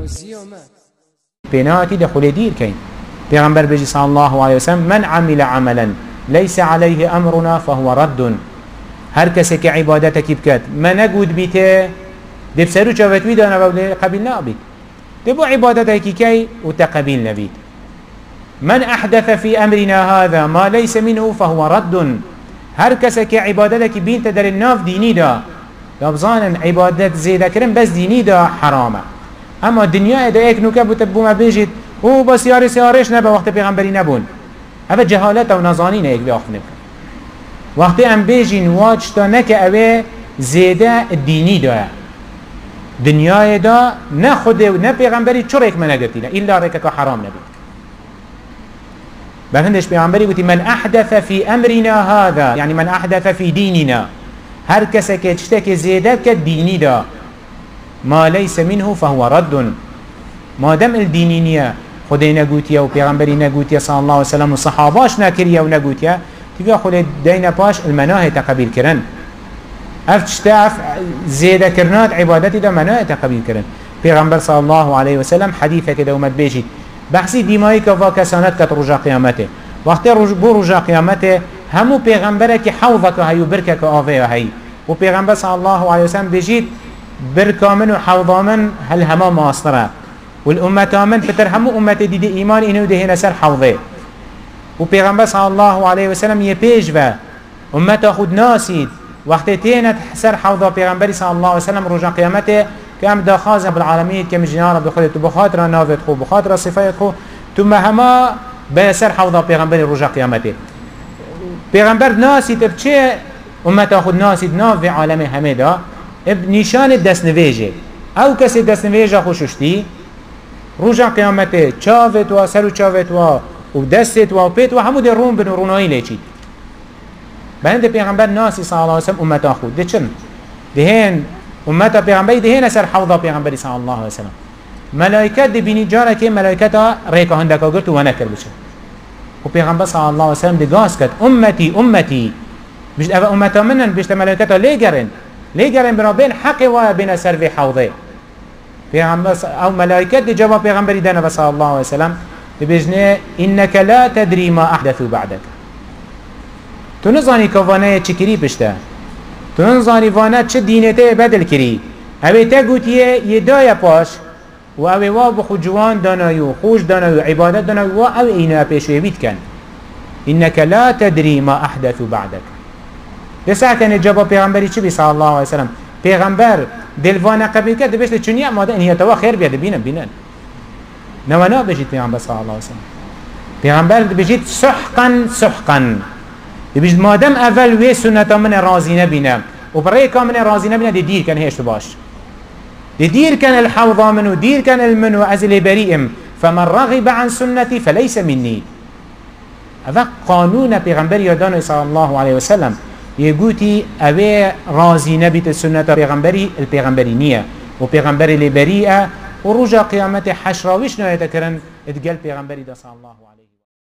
بناتي دخول دير كين پیغمبر بجي صلى الله عليه وسلم من عمل عملا ليس عليه أمرنا فهو رد هر کسی که عبادتك بكت ما نقود بيته دي بسرو جاوتوي دانا بولي قبيل نابي دبو عبادتك كي وتقبيل نبيت من أحدث في أمرنا هذا ما ليس منه فهو رد هر کسی که عبادتك بینت در الناف ديني دا يبزانا عبادت زيدا كرم بس ديني دا حرامه اما دنیا دا ایک نوکه بو ما بيجید او بس سیارش نبا وقت پیغمبری نبون اوه جهالت و نظانین ایک بی آخت نبکن وقتی ام بيجين واج تا نکه اوه زیده دینی دا دنیا دا نه خوده و نه پیغمبری چور ایک من نگرتینا ایلا ریکه که حرام نبید بلندش پیغمبری گوتی من احدث في امرنا هذا يعني من احدث في ديننا هر کسی که چتک زیده که دینی دا ما ليس منه فهو رد ما دام الدينية خدي نقوتيا وبيغمبري نقوتيا صلى الله عليه وسلم وصحاباش ناكريا ونقوتيا تبقى خلي دينا باش المناهي تقبيل كرن افتشتاف زيادة كرنات عبادتي دا مناهي تقبيل كرن بيغمبر صلى الله عليه وسلم حديثة كده ومد بيجي بحثي ديمائي كفا كسانات كت رجا قيامته وقت بو رجا قيامته همو بيغمبرك حوضك هاي وبركك آفيه هاي وبيغمبر صلى الله عليه وسلم بيجيت بركامن وحوضامن هل هما ماستره والأمتامن فتر همو أمت دي إيمان إنه دهنا سر حوضه وبيغمبر صلى الله عليه وسلم يبيج و أمت أخد ناسيد وقت تينت سر حوضه بيغمبر صلى الله عليه وسلم رجع قيامته كم داخاز رب العالمين كم جنار بخلت بخاطر نافت خو بخاطر صفات خو ثم هما بسر حوضه بيغمبر رجع قيامته بيغمبر ناسيد بچه أمت أخد ناسيد ناف في عالم حميده نشان دست نویجه او کسی دست نویجه خوششتی روژا قیامته چاوت و سر و چاوت و دستت و پیت و همو ده رون بن رونایی لیچید بهند پیغمبر ناسی صلی اللہ علیہ وسلم امتا خود ده چن دهین امتا پیغمبری دهین سر حوضا پیغمبری صلی اللہ علیہ وسلم ملائکت ده بینی جاره که ملائکتا ریکا هندکا گرد و نکر بشه و پیغمبر صلی اللہ علیہ وسلم ده گاز کد امتی بشت اوه امتا منن بشت ملائکتا لیگرن ليجرن برابين حق ويا بين سرف حوضه پیغمبر او ملائكه دي جواب پیغمبر دنا صلى الله عليه وسلم بيجنه انك لا تدري ما احدث بعدك تنظاني كوانه چكري پشته تنظاني وانه چه دينته بدل كري اوه تگوتيه يدايا باش و اوه وا بخو جوان دانايو خوش دانايو عبادت دانايو و اوه اينه پیشوه بيت كن انك لا تدري ما احدث بعدك لسه كان جواب پیغمبری چی بی صلی الله علیه وسلم پیغمبر دلوانه قبیل کرد بهش چونیه ماده انهی تو خیر بیاد بینن نوانا بجید پیغمبر صلی الله علیه وسلم پیغمبر بجید سحقا بجید مادم اول وی سنت من راضی نبینم و برای کامن راضی نبینم دی دیر کن هیچ باش دی دیر کن الحوض منو دیر کن المنو ازل بريئم فمن رغب عن سنتي فليس مني هذا قانون پیغمبر یادان صلی الله علیه وسلم يقولي أبي رازي نبيت السنة البيغمبري نية وبيغمبري لبريئة ورجع قيامته حشراويش نوية كرن اتقال بيغمبري دا صلى الله عليه